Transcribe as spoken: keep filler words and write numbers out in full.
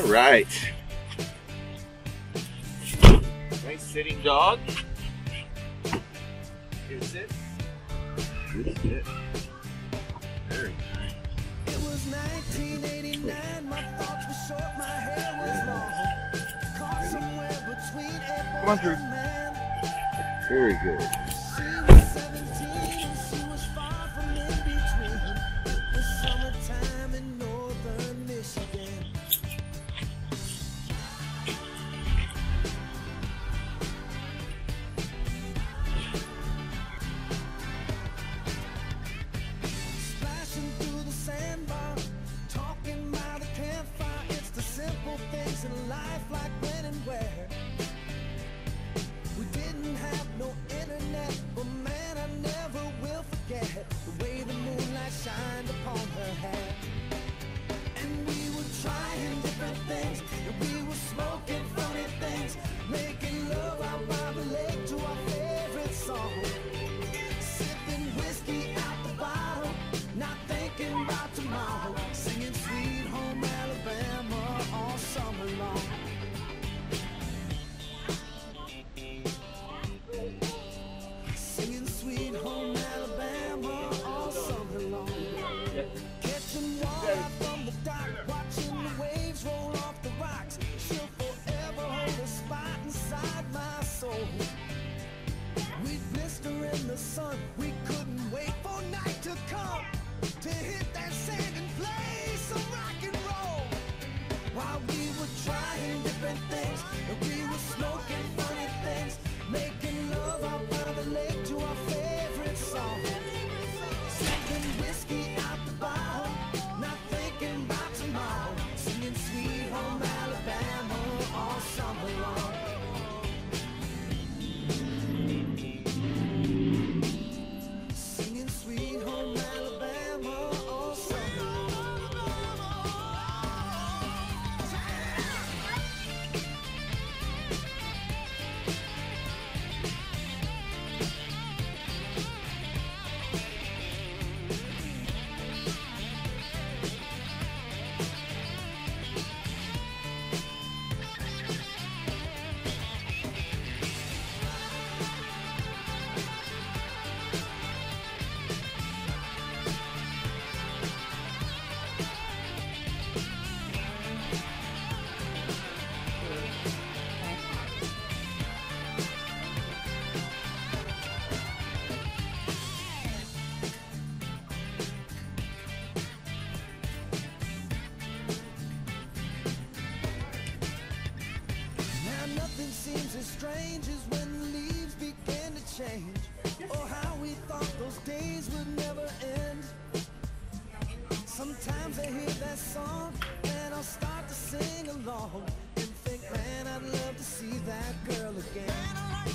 right. Nice sitting dog. Good sit. Good sit. Very nice. It was nineteen eighty-nine, my thoughts were short, my hair was long. Caught somewhere between a Come on, Drew. man. Very good. She was seventeen and she was far from in between. It was summertime in northern Michigan. Splashing through the sandbar, talking by the campfire. It's the simple things in life, like when and where. We didn't have no internet, but man, I never will forget the way the moonlight shined upon her hair. And we were trying different things, and we were smoking funny things, making love out by the lake to our favorite song. Sipping whiskey out the bottle, not thinking about tomorrow, singing Sweet Home Alabama all summer long. Singing Sweet Home Alabama all summer long. Catching water from the dock, watching the waves roll off the rocks. She'll forever hold a spot inside my soul. We'd blister in the sun, we couldn't wait for night to come, to hit that sand and play some rock and roll. While we were trying different things, and we were smoking funny things, making love out by the lake to our favorite song. Sipping whiskey out the bottle, not thinking about tomorrow, singing Sweet Home Alabama all summer long. Singing Sweet Home Alabama all summer long. Now nothing seems as strange as when the leaves begin to change, or how we thought those days would never end. Sometimes I hear that song and I'll start to sing along and think, man, I'd love to see that girl again.